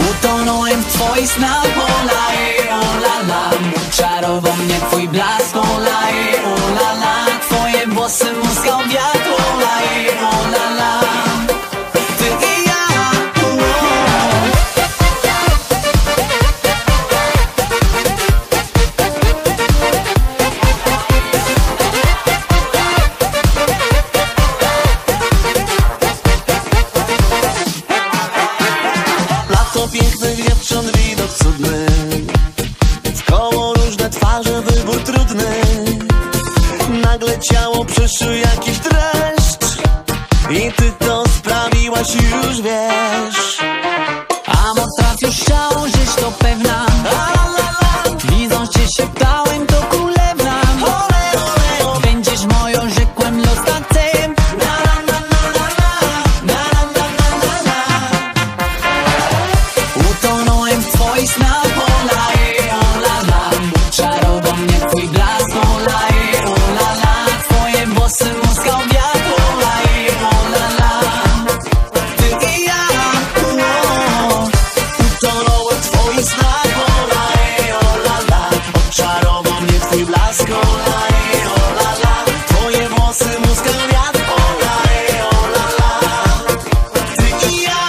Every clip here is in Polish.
Utonąłem w twoich snach, o la la. Czarował mnie twój blask, o la la. Twoje włosy muskał wiatr, o la la. Ty i ja, Lato pięknych dziewcząt, widok cudny, wkoło różne twarze, wybór trudny. Nagle ciało przeszył jakiś dreszcz i ty to sprawiłaś, już wiesz. amor trafił szał, żeś to pewna. Widząc cię szeptałem, to kulewna. Będziesz moją, rzekłem los tatem. Utonąłem w twoich snach, o la la. Czarował mnie twój blask, o la la. Twoje włosy muskał wiatr, o la la. Ty i ja, Utonąłem w twoich snach, o la la. Odczarował mnie twój blask, o la la. Twoje włosy muskał wiatr, o la la. Ty i ja,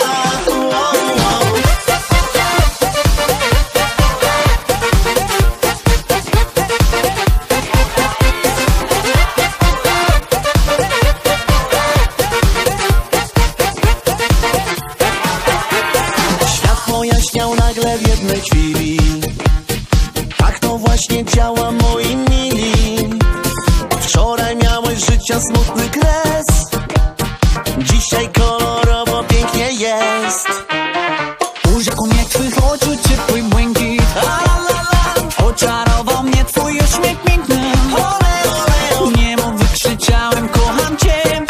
Świat pojaśniał nagle w jednej chwili. Tak to właśnie działa, moi mili. Wczoraj miałeś życia smutny kres, dzisiaj kolorowo pięknie jest. urzekł mnie twych oczu ciepły błękit. Oczarował mnie twój uśmiech piękny. Niemu wykrzyczałem, kocham cię.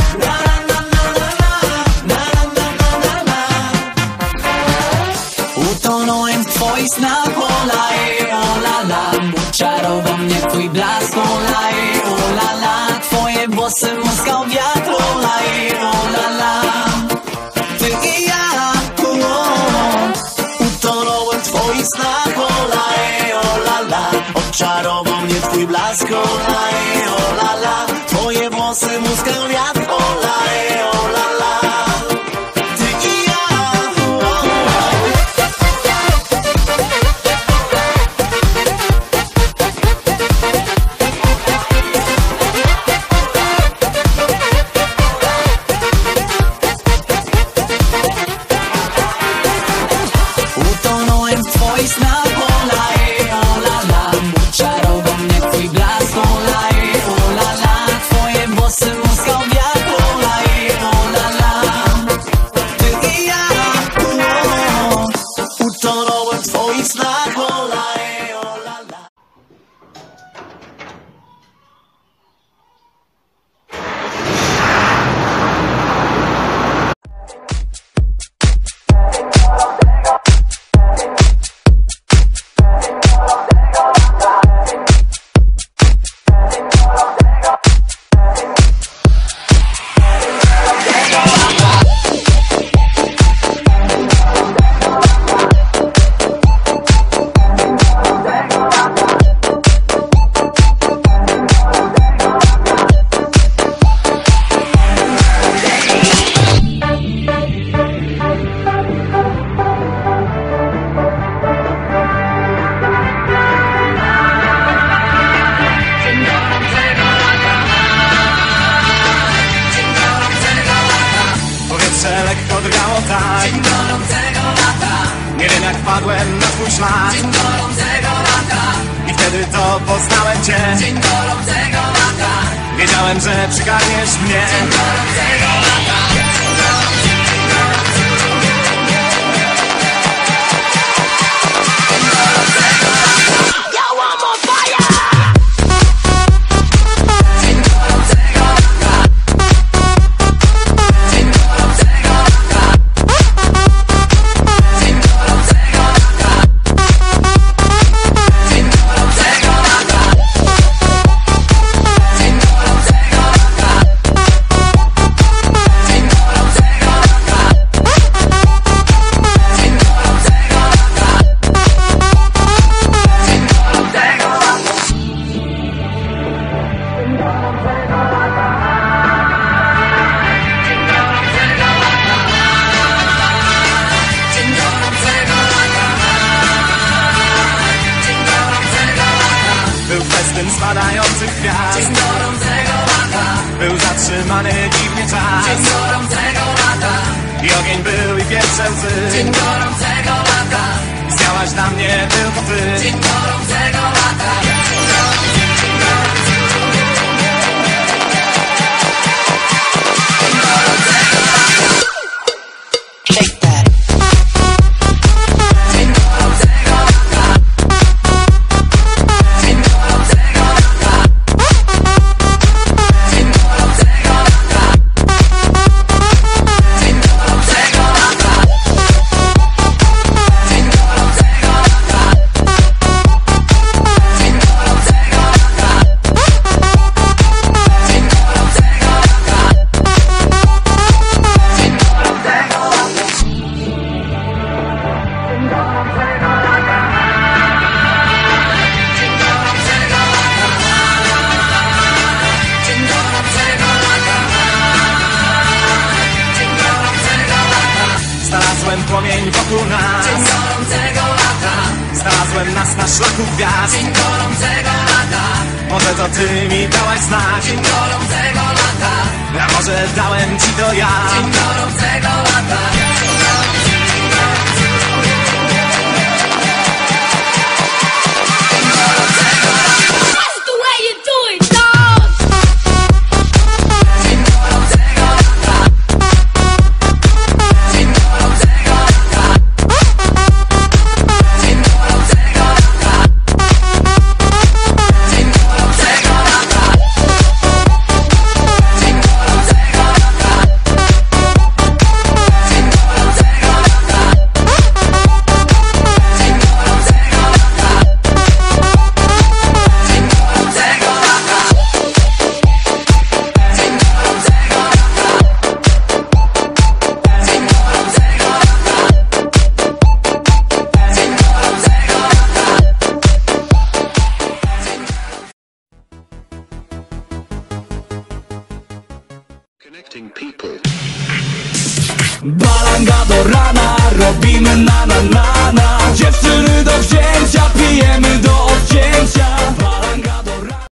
Utonąłem w twoich snach, o la la. Czarował mnie twój blask, o la la. Twoje włosy muskał wiatr, o la la. Ty i ja, Utonąłem w twoich snach, o la la. Odczarował mnie twój blask, o la la. Twoje włosy muskał wiatr, o la la. Ty i ja, utonąłem w twoich snach, o la la. Czarował mnie twój blask, o la la. Twoje włosy muskał wiatr, o la la. Ty i ja, utonąłem w twoich snach, o la la. Powietrze lekko drgało tak, Dzień gorącego lata, nie wiem jak wpadłem na twój szlak. dzień gorącego lata, I wtedy to poznałem cię. dzień gorącego lata, Wiedziałem, że przygarniesz mnie. dzień gorącego lata. Dzień zatrzymany dziwnie czas. Dzień gorącego lata, I ogień był i pierwsze łzy. dzień gorącego lata, Istniałaś dla mnie tylko ty. dzień gorącego lata. Znalazłem płomień wokół nas. Dzień gorącego lata, Znalazłem nas na szlaku gwiazd. dzień gorącego lata, Może to ty mi dałaś znać, dzień gorącego lata, a może dałem ci to ja. dzień gorącego lata. That's the way you do it, dog. Dzień gorącego lata, dzień gorącego lata, dzień gorącego lata, dzień gorącego lata, dzień gorącego lata, dzień gorącego lata, dzień gorącego lata, dzień gorącego lata. Connecting people. Balanga do rana, robimy na na na na. Dziewczyny do wzięcia, pijemy do odcięcia.